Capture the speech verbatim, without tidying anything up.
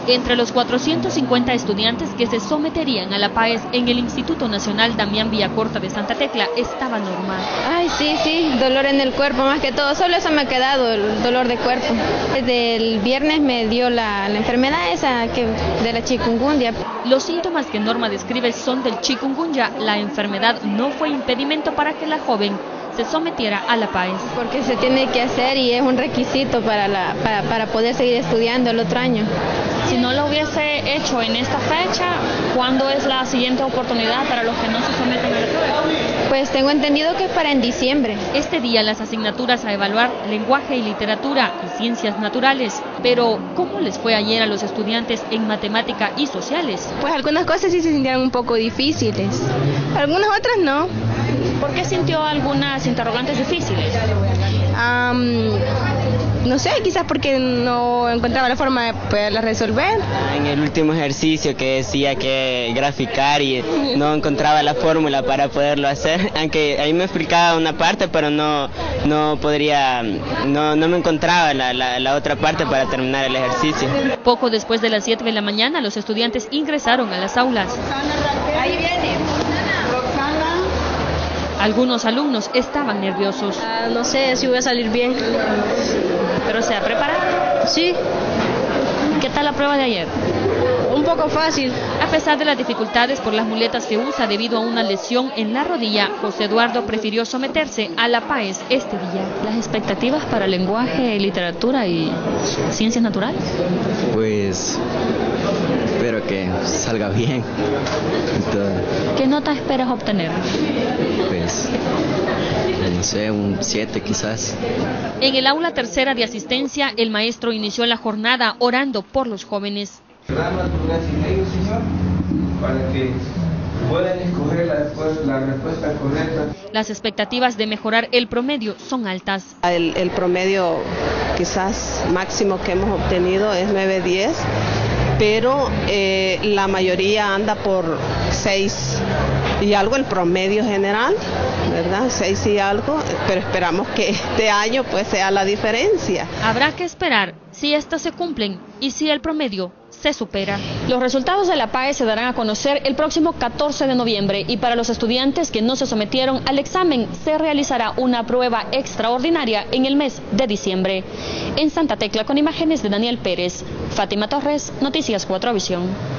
Entre los cuatrocientos cincuenta estudiantes que se someterían a la PAES en el Instituto Nacional Damián Villacorta de Santa Tecla estaba Norma. Ay, sí, sí, dolor en el cuerpo más que todo, solo eso me ha quedado, el dolor de cuerpo. Desde el viernes me dio la, la enfermedad esa que, de la chikungunya. Los síntomas que Norma describe son del chikungunya. La enfermedad no fue impedimento para que la joven se sometiera a la PAES. Porque se tiene que hacer y es un requisito para, la, para, para poder seguir estudiando el otro año. Si no lo hubiese hecho en esta fecha, ¿cuándo es la siguiente oportunidad para los que no se someten a la prueba? Pues tengo entendido que es para en diciembre. Este día las asignaturas a evaluar lenguaje y literatura y ciencias naturales. Pero, ¿cómo les fue ayer a los estudiantes en matemática y sociales? Pues algunas cosas sí se sintieron un poco difíciles, algunas otras no. ¿Por qué sintió algunas interrogantes difíciles? Um, no sé, quizás porque no encontraba la forma de poderlas resolver. En el último ejercicio que decía que graficar y no encontraba la fórmula para poderlo hacer, aunque ahí me explicaba una parte, pero no, no podría, no, no me encontraba la, la, la otra parte para terminar el ejercicio. Poco después de las siete de la mañana, los estudiantes ingresaron a las aulas. Ahí viene. Algunos alumnos estaban nerviosos. Uh, no sé si voy a salir bien. ¿Pero se ha preparado? Sí. ¿Qué tal la prueba de ayer? Un poco fácil. A pesar de las dificultades por las muletas que usa debido a una lesión en la rodilla, José Eduardo prefirió someterse a la PAES este día. ¿Las expectativas para lenguaje, literatura y ciencias naturales? Pues espero que salga bien. ¿Qué nota esperas obtener? Pues, no sé, un siete quizás. En el aula tercera de asistencia, el maestro inició la jornada orando por los jóvenes. Para que puedan escoger la, la respuesta correcta. Las expectativas de mejorar el promedio son altas. El, el promedio quizás máximo que hemos obtenido es nueve diez, pero eh, la mayoría anda por seis y algo, el promedio general, ¿verdad? seis y algo, pero esperamos que este año pues sea la diferencia. Habrá que esperar si estas se cumplen y si el promedio se supera. Los resultados de la PAES se darán a conocer el próximo catorce de noviembre y para los estudiantes que no se sometieron al examen se realizará una prueba extraordinaria en el mes de diciembre. En Santa Tecla, con imágenes de Daniel Pérez, Fátima Torres, Noticias cuatro Visión.